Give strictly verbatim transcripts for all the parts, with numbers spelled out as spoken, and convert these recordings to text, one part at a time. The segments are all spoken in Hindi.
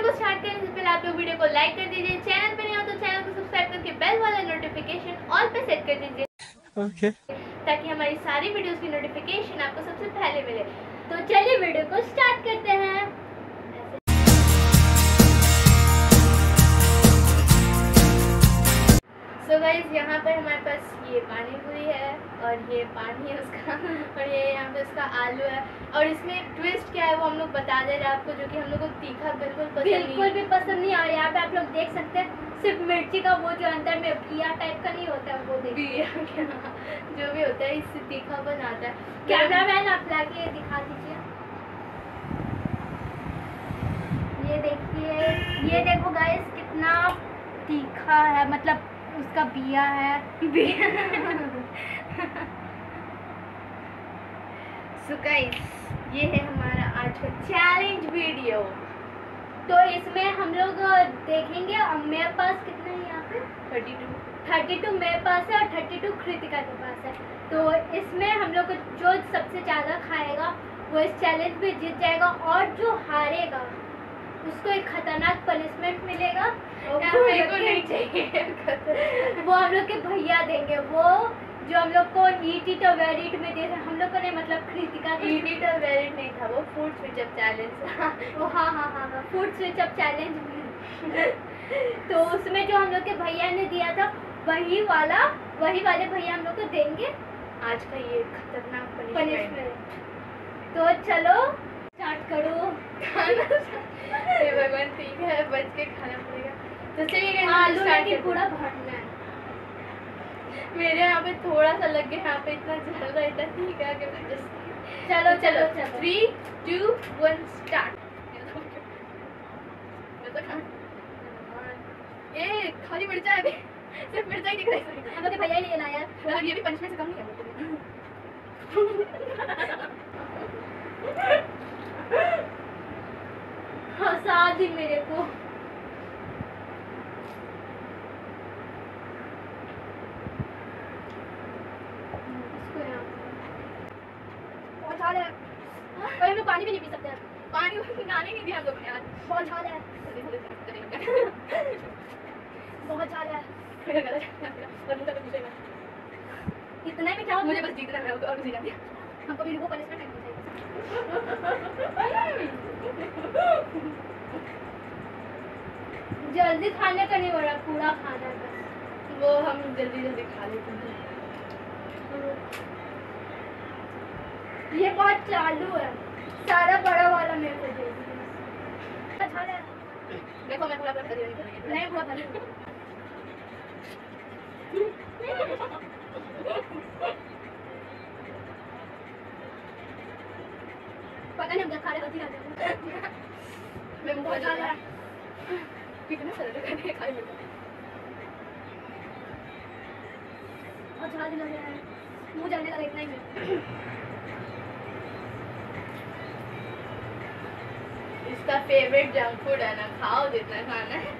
को स्टार्ट करने से पहले आप लोग वीडियो को लाइक कर दीजिए, चैनल पे नहीं हो तो चैनल को सब्सक्राइब करके बेल वाला नोटिफिकेशन ऑल पे सेट कर दीजिए ओके okay. ताकि हमारी सारी वीडियोस की नोटिफिकेशन आपको सबसे पहले मिले। तो चलिए वीडियो को स्टार्ट करते हैं। सो गाइस, यहाँ पर हमारे पास ये पानी पूरी है और ये पानी है उसका और ये यहाँ पे उसका आलू है और इसमें ट्विस्ट क्या है वो हम लोग बता दे रहे हैं आपको, जो कि हम लोग को तीखा बिल्कुल पसंद बिल्कुल भी पसंद नहीं। और यहाँ पे आप लोग देख सकते हैं सिर्फ मिर्ची का वो जो अंदर में बिया टाइप का नहीं होता है वो देखिए जो भी होता है इससे तीखा बनाता है। कैमरा मैन आप लाके दिखा दीजिए। ये देखिए, ये देखो गाइस कितना तीखा है, मतलब उसका बिया है सो गाइस, ये है हमारा आज का चैलेंज वीडियो। तो इसमें हम लोग देखेंगे मेरे पास कितना है यहाँ पे थर्टी टू थर्टी टू मेरे पास है और थर्टी टू कृतिका के पास है। तो इसमें हम लोग जो सबसे ज़्यादा खाएगा वो इस चैलेंज में जीत जाएगा और जो हारेगा उसको एक खतरनाक पनिशमेंट मिलेगा। वो मेरे को नहीं चाहिए वो हम लोग के भैया देंगे, वो जो हम लोग को ईट इट और वेर इट में दे रहे हम लोग को नहीं, मतलब कृतिका को ईट इट और वेर इट नहीं था, वो फूड स्विच अप चैलेंज था। वो हाँ हाँ हाँ हाँ फूड स्विच अप चैलेंज तो उसमें जो हम लोग के भैया ने दिया था वही वाला वही वाले भैया हम लोग को देंगे आज का ये खतरनाक पनिशमेंट। तो चलो स्टार्ट करो हे भगवान, ठीक है बच के खाना पड़ेगा। तो चलिए आलू नहीं पूरा भरना है। मेरे यहाँ पे थोड़ा सा लग गया, यहाँ पे इतना जल रहा है, इतना ठीक है। चलो चलो चलो थ्री टू वन स्टार्ट। ये खाली मिर्चा है, सिर्फ मिर्चा ही दिख रहा है। हम लोग के भैया ही नहीं लाया यार, ये भी पनिशमेंट से कम नहीं है। हंसा दी मेरे को। बहुत झाल है, और हम लोग पानी भी नहीं पी सकते हैं। पानी नहाने नहीं दिया हम लोग ने आज। बहुत झाल है, बहुत झाल है। इतना ही खाओ, मुझे बस जीतना है और कुछ नहीं। हमको भी वो पनिशमेंट करनी चाहिए। जल्दी खाने का नहीं हो रहा, पूरा खाना है बस। वो हम जल्दी जल्दी खा लेते हैं। ये बहुत चालू है, सारा बड़ा वाला मेरे को दे दीजिए। अच्छा है, देखो मैं पूरा कर रही हूं। नहीं बहुत अच्छा। पता नहीं हम क्या खा रहे हैं। मैं मुंह बहुत लगा झाल है, कितना सारा लगा खाए में। बहुत झाल लग रहा है, मुंह जलने लगा इतना ही में। इसका फेवरेट जंक फूड है ना, खाओ जितना खाना है।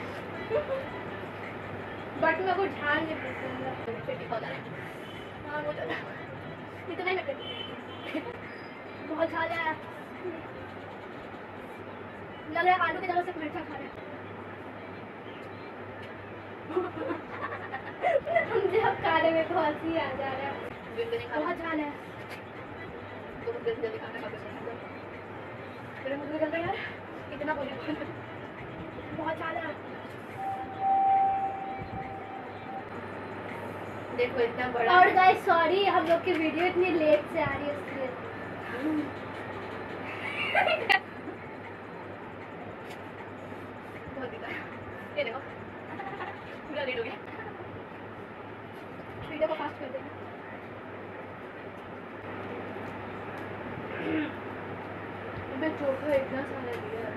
बट मेरे को झाल नहीं पसंद है। हाँ वो चला इतना ही में बहुत झाल है, लग रहा है आलू की जगह से मिर्चा खा रहे हैं। मुझे अब खाने में बहुत हंसी आ जा रहा है, बहुत झाल है। तो जल्दी जल्दी खाना खा के मेरे मुंह में जल रहा है यार, इतना बोले। बहुत झाल है। देखो इतना बड़ा। और गाइस सॉरी, हम लोग की वीडियो इतनी लेट से आ रही है इसलिए। बहुत दिखा ये देखो पूरा लेट हो गया। वीडियो को फास्ट कर देना। मैं चोखा इतना सारा दिया,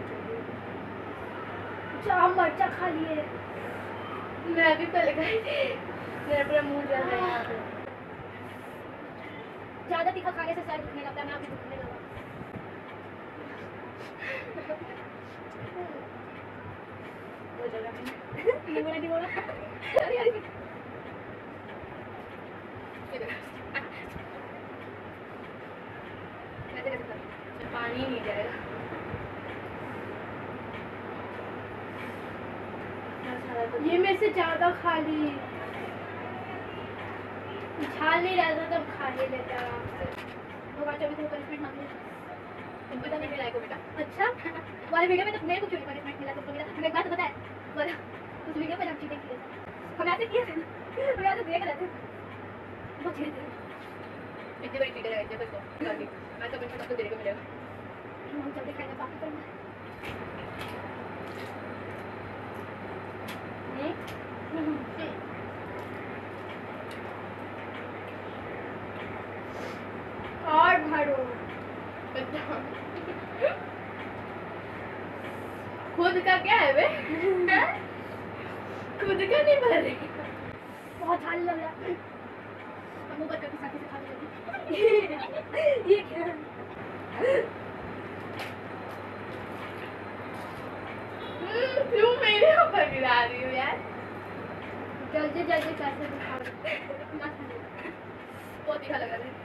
जाम मर्चा खा लिए। मैं भी पहले खाई थी, मेरा पूरा मुंह जल रहा है यहाँ पे। ज्यादा तीखा खाने से सर दुखने लगता है, मैं अभी दुखने लगा। वो जगह में नहीं बोला नहीं बोला अरे अरे पानी नहीं जाएगा। तो ये मेरे से ज्यादा खा ली, छाल नहीं रहता तब खा ही लेते आराम से। वो बात अभी तो पनिशमेंट मांग लिया, तुमको तो नहीं मिला को बेटा। अच्छा वाले वीडियो में तो मेरे को क्यों नहीं पनिशमेंट मिला, तुमको मिला? तुम्हें एक बात तो बताया बोला उस वीडियो में जब चीटिंग किए हम ऐसे किए थे, हम ऐसे देख रहे थे वो चीटिंग थे। इतनी बड़ी चीटिंग है इसको गाली मैं तो पनिशमेंट आपको देने को मिलेगा। हम जल्दी खाने बात करना और भरो खुद का क्या है बे? खुद का नहीं भर रही। बहुत हाल लग रहा है, हम ऊपर करके साथी से खा लेंगे। ये क्या क्यों मेरे ऊपर गिरा रही हो यार? जल्दी जल्दी कैसे दिखाओ बहुत तीखा लग रहा है।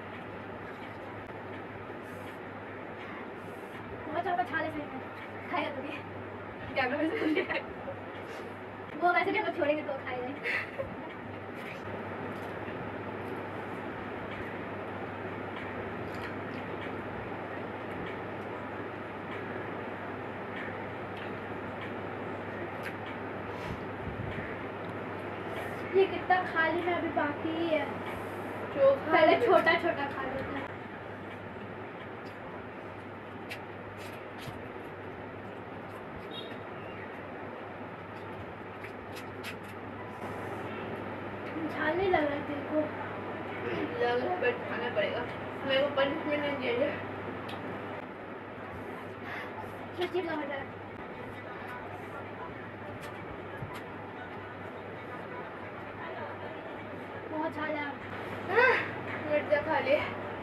बहुत ज़्यादा छाले से खाएगा तो भी कैमरा में से वो वैसे भी हम लोग छोड़ेंगे तो खाएगा। ये कितना खाली है, अभी बाकी ही है। पहले छोटा छोटा खा लेते हैं। झाल नहीं लग रहा है तेरे को? लग रहा है बट खाना पड़ेगा, मेरे को पनिशमेंट नहीं चाहिए। सच्ची लग रहा है। बहुत झाल है। मिर्चा खा लिए।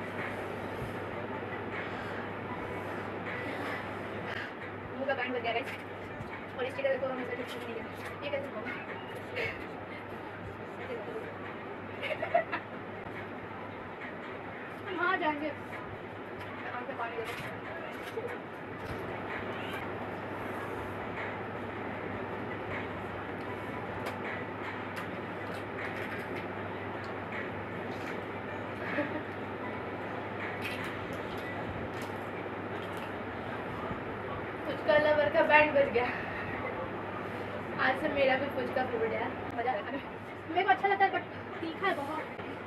मुंह का बैंड बच गया गाइस, और इसके देखो हमें सर्टिफिकेट नहीं मिला। ये कैसे होगा? हम वहाँ जाएंगे। आँख में पानी दे दो। फुचका लवर का बैंड बज गया। आज से मेरा भी फुचका फेवरेट है, मजा आ रहा है खाने में। मेरे को अच्छा लगता है बट तीखा है बहुत।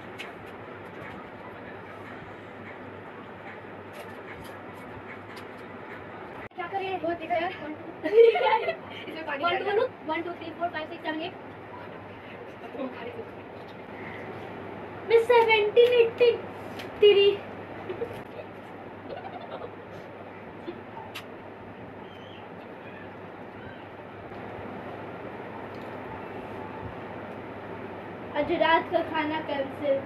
क्या करिए? बहुत तीखा यार। इसमें पानी वन डाल two one two three four five six seven eight दो खा रही मैं सेवेंटीन एट्टीन थ्री आज रात का खाना कैंसिल।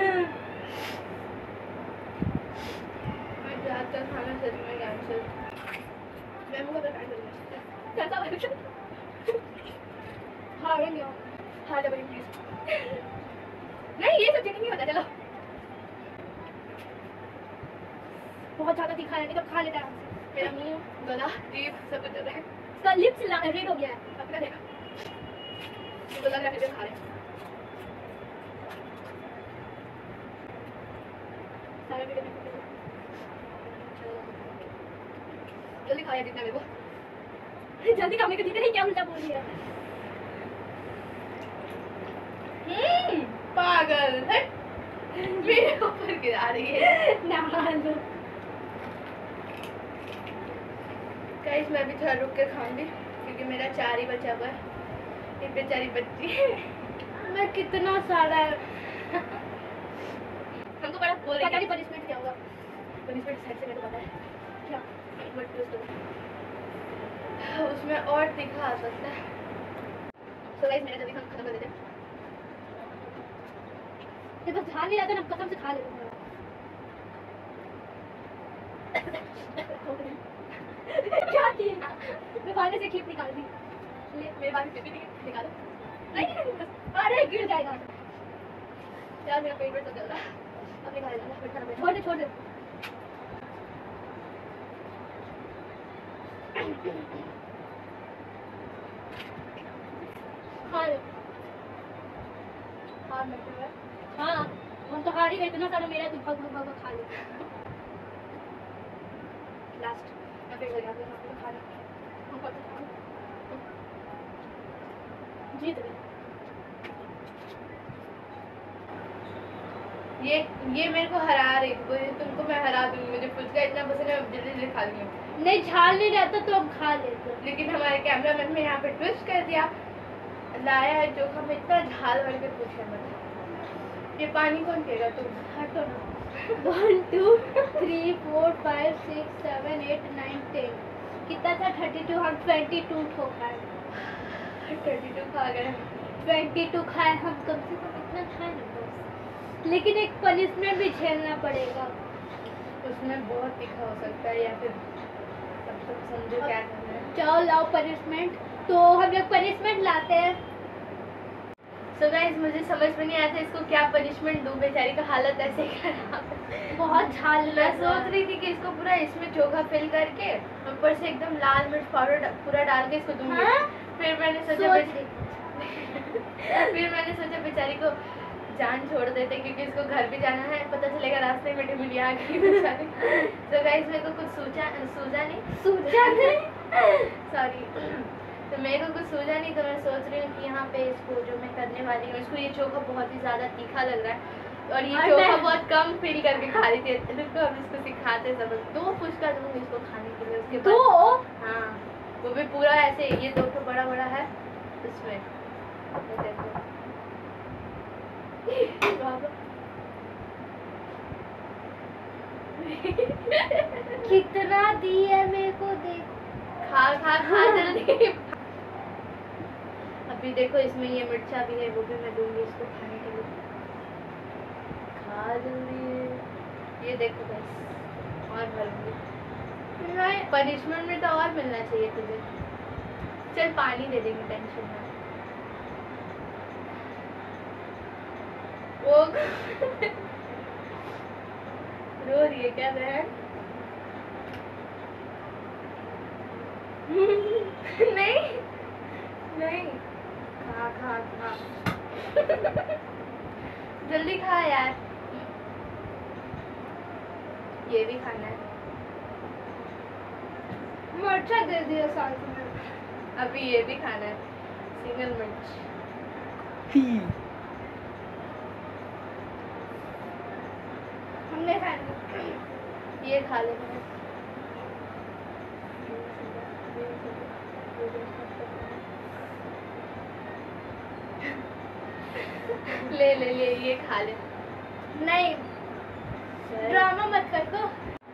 मैं रात का खाना सच में कैंसिल। मैं मुझे बैंड बज गया। कैसा लगा? हारेंगे हाँ डबल प्लीज। नहीं ये सब चीटिंग नहीं होता। चलो बहुत ज्यादा तीखा है, नहीं तो खा लेता आराम से। मेरा मुंह गला जीभ सब कुछ चल रहा है। इसका लिप्स रेड हो गया है। अपना देखो मुझे लग रहा है कि खा रहे हैं। सारा वीडियो में जल्दी खाया जितना मेरे को। जल्दी खाने को जीते नहीं, क्या उल्टा बोल दिया। हम्म पागल है, मेरे ऊपर गिरा रही है। ना लो गाइस मैं भी थोड़ा रुक के खाऊंगी क्योंकि मेरा चार ही बचा हुआ है। ये बेचारी बच्ची है। मैं कितना सारा हमको बड़ा बोल पता रही नहीं है। पनिशमेंट क्या होगा। पनिशमेंट साइड से मेरे को पता है क्या बट ट्विस्ट होगा, उसमें और तीखा आ सकता है। सो गाइस मेरा जल्दी हम खत्म कर देते हैं। ये बस खा नहीं रहता ना, कसम से खा लेते हैं। क्या किया? मैं खाने से क्लिप निकाल दी। ले मेरे बारे में भी निकालो। नहीं नहीं नहीं, अरे गिर जाएगा। यार मेरा पेट में सब जल रहा है। अब निकाल लेना फिर खाना छोड़ दे छोड़ दे। खा लो। हाँ मतलब है। हाँ हम तो हार ही गए, इतना सारा मेरा, तुम भग भग भग खा लो। लास्ट मैं फिर लगा दूँ आपको खाना। हमको तो खाना जीत गए। ये ये मेरे को हरा रही थी, ये तुमको मैं हरा दूंगी। मुझे फुचका इतना पसंद है, जल्दी जल्दी खा लूँगी। नहीं झाल नहीं रहता तो हम खा लेते। लेकिन हमारे कैमरामैन ने यहाँ पे ट्विस्ट कर दिया, लाया है चोखा में इतना झाल भर के पूछे मत। ये पानी कौन पिएगा? तुम हटो ना। One two three four five six seven eight nine ten, कितना था? Thirty two. हम ट्वेंटी टू ठो खाए। थर्टी टू खा गए। ट्वेंटी टू खाए हम, कम से कम इतना खाए ना बस। लेकिन एक पनिशमेंट भी झेलना पड़ेगा। उसमें बहुत तीखा हो सकता है, या फिर तब तक समझो क्या करना है। जाओ लाओ पनिशमेंट। तो हम लोग पनिशमेंट लाते हैं। सो गाइस मुझे समझ में नहीं आया था इसको क्या पनिशमेंट दूं, बेचारी का हालत ऐसे खराब है। बहुत झाल मैं सोच रही थी कि इसको पूरा इसमें चोखा फिल करके ऊपर से एकदम लाल मिर्च पाउडर पूरा डाल के इसको दूंगी। हाँ? फिर मैंने सोचा सोच बेच... फिर मैंने सोचा बेचारी को जान छोड़ देते, क्योंकि इसको घर भी जाना है, पता चलेगा रास्ते में ढिमली आ गई बेचारी। तो गाइस मेरे को कुछ सूझा सूझा नहीं सूझा नहीं सॉरी तो मेरे को कुछ सूझा नहीं, तो मैं सोच रही हूँ कि यहाँ पे इसको जो मैं करने वाली हूँ, इसको ये चोखा बहुत ही ज़्यादा तीखा लग रहा है और ये और चोखा मैं- बहुत कम फिल करके खा रही थी। रुको हम इसको सिखाते हैं सबक। दो फुचका दूँगी इसको खाने के लिए, उसके दो बाद हाँ वो भी पूरा ऐसे, ये दो तो बड़ा बड़ा है उसमें, ये देखो बाबा कितना दी है मेरे को, देखो। खा खा खा जल्दी। अभी देखो इसमें ये मिर्चा भी है, वो भी मैं दूंगी इसको खाने के लिए। खा जल्दी। ये देखो बस और भरूंगी। नहीं पनिशमेंट में तो और मिलना चाहिए तुझे। चल पानी दे देंगे, टेंशन ना। वो रो रही है क्या बहन? नहीं नहीं खा खा खा जल्दी खा यार, ये भी खाना है। मिर्चा दे दिया साथ में। अभी ये भी खाना है, सिंगल मिर्च। हमने खाना। ये खा लेना है। ले ले ले ये खा ले। नहीं ड्रामा मत कर तो।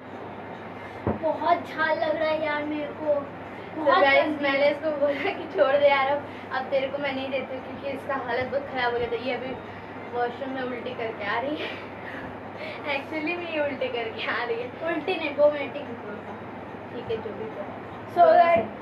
बहुत झाल लग रहा है यार मेरे को। तो बहुत गाइस गंदी। मैंने इसको बोला कि छोड़ दे यार, अब अब तेरे को मैं नहीं देती हूँ, क्योंकि इसका हालत बहुत खराब हो गया था। ये अभी वॉशरूम में उल्टी करके आ रही है। एक्चुअली में ये उल्टी करके आ रही है। उल्टी नहीं वोमिटिंग। ठीक है जो भी करो। सो गाइस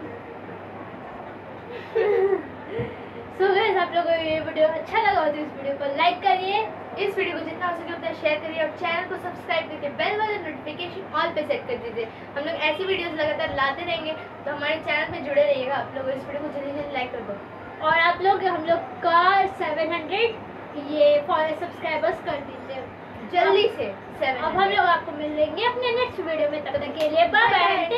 सो गाइस आप लोगों को ये वीडियो अच्छा लगा हो तो इस वीडियो को लाइक करिए, इस वीडियो को जितना हो सके उतना शेयर करिए और चैनल को सब्सक्राइब करके बेल वाले नोटिफिकेशन ऑल पे सेट कर दीजिए। हम लोग ऐसी वीडियोस लगातार लाते रहेंगे, तो हमारे चैनल पे जुड़े रहिएगा। आप लोग इस वीडियो को जल्दी जल्दी लाइक कर दो और आप लोग हम लोग का सेवन हंड्रेड ये सब्सक्राइबर्स कर दीजिए जल्दी से। सेवन अब हम लोग आपको मिलेंगे अपने नेक्स्ट वीडियो में, तब तक के लिए बाय बाय।